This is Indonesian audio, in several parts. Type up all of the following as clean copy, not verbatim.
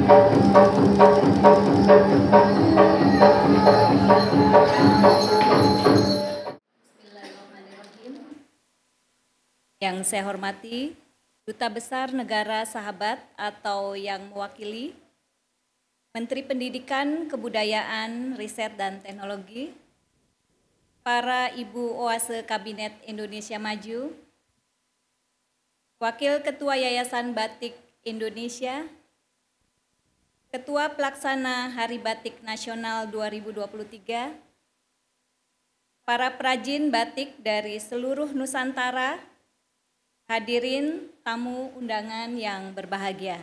Yang saya hormati Duta Besar Negara Sahabat atau yang mewakili Menteri Pendidikan, Kebudayaan, Riset dan Teknologi, para Ibu Oase Kabinet Indonesia Maju, Wakil Ketua Yayasan Batik Indonesia, Ketua Pelaksana Hari Batik Nasional 2023, para perajin batik dari seluruh Nusantara, hadirin tamu undangan yang berbahagia.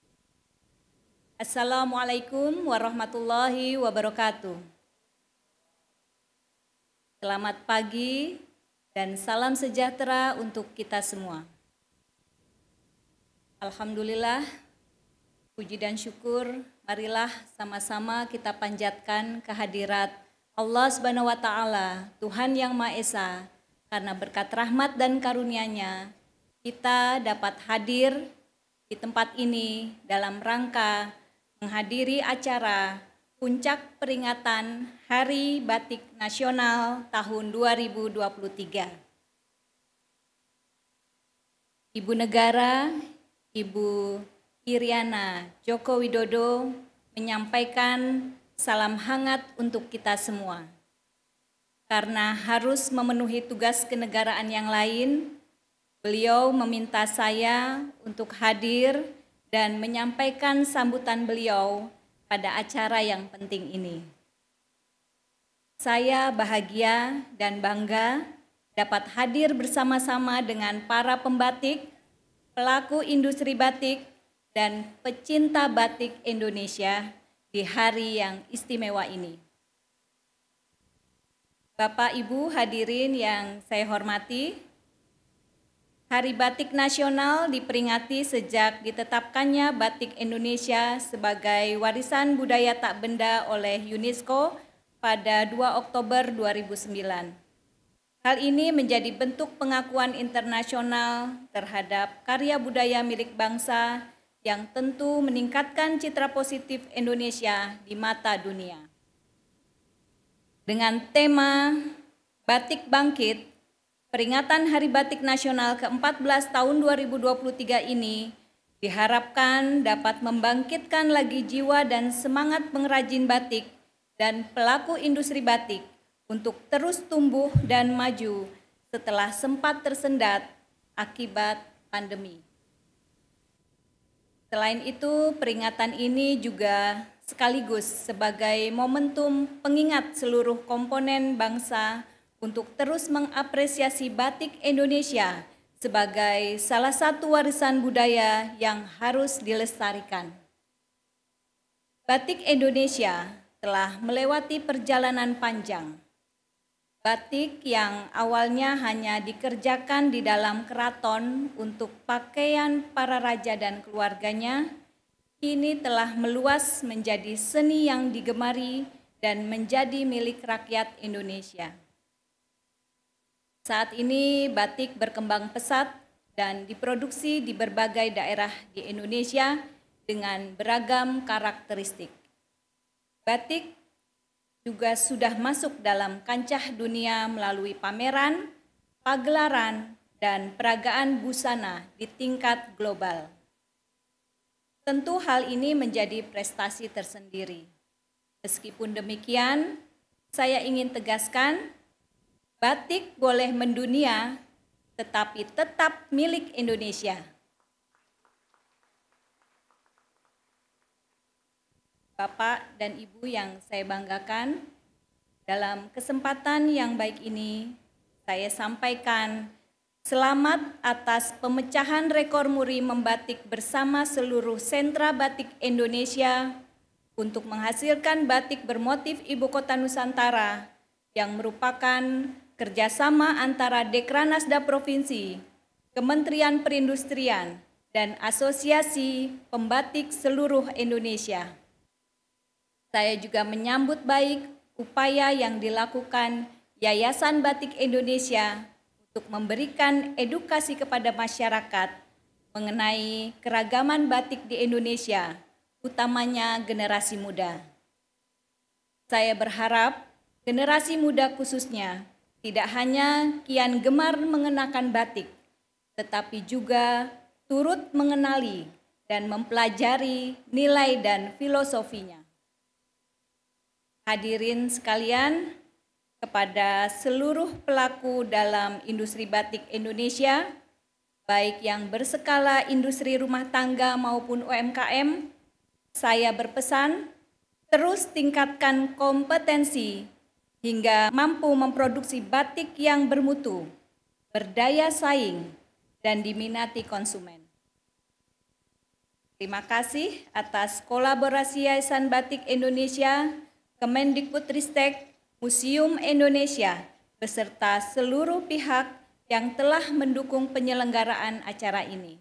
Assalamualaikum warahmatullahi wabarakatuh. Selamat pagi dan salam sejahtera untuk kita semua. Alhamdulillah, puji dan syukur, marilah sama-sama kita panjatkan kehadirat Allah Subhanahu wa Ta'ala, Tuhan yang Maha Esa, karena berkat rahmat dan karunia-Nya, kita dapat hadir di tempat ini dalam rangka menghadiri acara puncak peringatan Hari Batik Nasional tahun 2023. Ibu Negara, Ibu Iriana Joko Widodo menyampaikan salam hangat untuk kita semua. Karena harus memenuhi tugas kenegaraan yang lain, beliau meminta saya untuk hadir dan menyampaikan sambutan beliau pada acara yang penting ini. Saya bahagia dan bangga dapat hadir bersama-sama dengan para pembatik, pelaku industri batik, dan pecinta batik Indonesia di hari yang istimewa ini. Bapak Ibu hadirin yang saya hormati, Hari Batik Nasional diperingati sejak ditetapkannya batik Indonesia sebagai warisan budaya tak benda oleh UNESCO pada 2 Oktober 2009. Hal ini menjadi bentuk pengakuan internasional terhadap karya budaya milik bangsa yang tentu meningkatkan citra positif Indonesia di mata dunia. Dengan tema Batik Bangkit, peringatan Hari Batik Nasional ke-14 tahun 2023 ini diharapkan dapat membangkitkan lagi jiwa dan semangat pengrajin batik dan pelaku industri batik untuk terus tumbuh dan maju setelah sempat tersendat akibat pandemi. Selain itu, peringatan ini juga sekaligus sebagai momentum pengingat seluruh komponen bangsa untuk terus mengapresiasi batik Indonesia sebagai salah satu warisan budaya yang harus dilestarikan. Batik Indonesia telah melewati perjalanan panjang. Batik yang awalnya hanya dikerjakan di dalam keraton untuk pakaian para raja dan keluarganya, kini telah meluas menjadi seni yang digemari dan menjadi milik rakyat Indonesia. Saat ini batik berkembang pesat dan diproduksi di berbagai daerah di Indonesia dengan beragam karakteristik. Batik juga sudah masuk dalam kancah dunia melalui pameran, pagelaran, dan peragaan busana di tingkat global. Tentu hal ini menjadi prestasi tersendiri. Meskipun demikian, saya ingin tegaskan, batik boleh mendunia, tetapi tetap milik Indonesia. Bapak dan Ibu yang saya banggakan, dalam kesempatan yang baik ini, saya sampaikan selamat atas pemecahan rekor muri membatik bersama seluruh sentra batik Indonesia untuk menghasilkan batik bermotif Ibu Kota Nusantara yang merupakan kerjasama antara Dekranasda Provinsi, Kementerian Perindustrian, dan Asosiasi Pembatik Seluruh Indonesia. Saya juga menyambut baik upaya yang dilakukan Yayasan Batik Indonesia untuk memberikan edukasi kepada masyarakat mengenai keragaman batik di Indonesia, utamanya generasi muda. Saya berharap generasi muda khususnya tidak hanya kian gemar mengenakan batik, tetapi juga turut mengenali dan mempelajari nilai dan filosofinya. Hadirin sekalian, kepada seluruh pelaku dalam industri batik Indonesia, baik yang berskala industri rumah tangga maupun UMKM, saya berpesan terus tingkatkan kompetensi hingga mampu memproduksi batik yang bermutu, berdaya saing, dan diminati konsumen. Terima kasih atas kolaborasi Yayasan Batik Indonesia, Kemendikbudristek, Museum Indonesia, beserta seluruh pihak yang telah mendukung penyelenggaraan acara ini.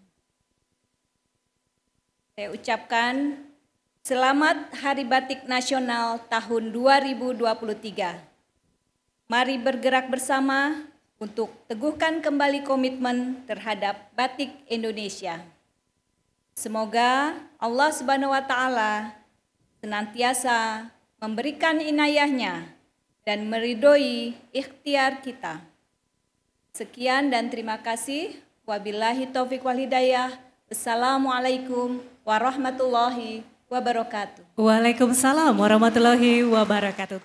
Saya ucapkan selamat Hari Batik Nasional tahun 2023. Mari bergerak bersama untuk teguhkan kembali komitmen terhadap batik Indonesia. Semoga Allah Subhanahu wa Ta'ala senantiasa memberikan inayahnya dan meridhoi ikhtiar kita. Sekian dan terima kasih. Wabillahi taufiq wal hidayah. Wassalamualaikum warahmatullahi wabarakatuh. Waalaikumsalam warahmatullahi wabarakatuh.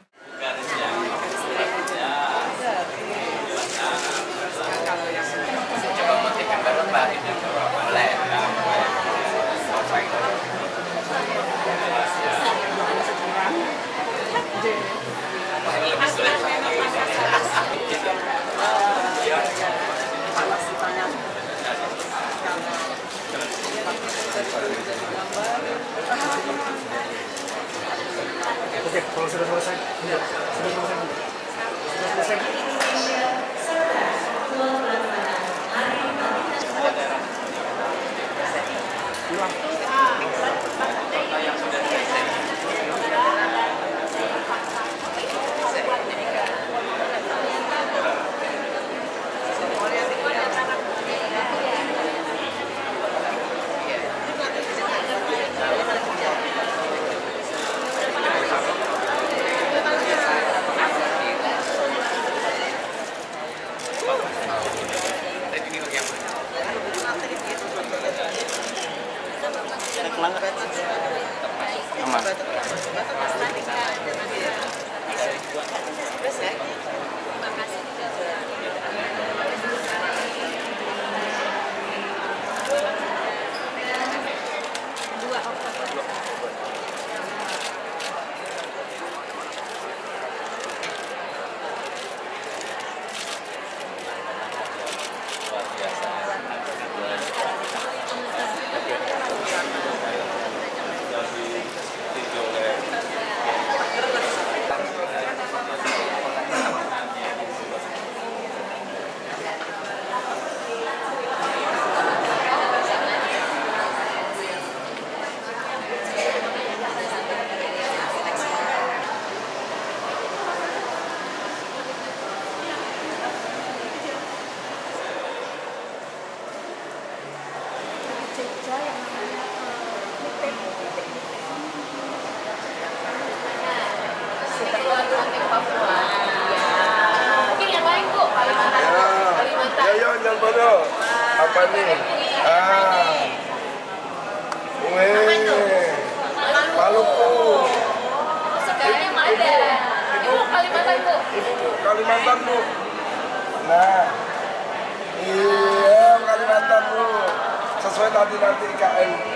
Oke, kalau sudah selesai, sudah selesai. Apa nih? Maluku. Segalanya ada. Ibu Kalimantan, Bu. Ibu Kalimantan, Bu. Nah, iya Kalimantan, Bu. Sesuai tadi nanti IKN.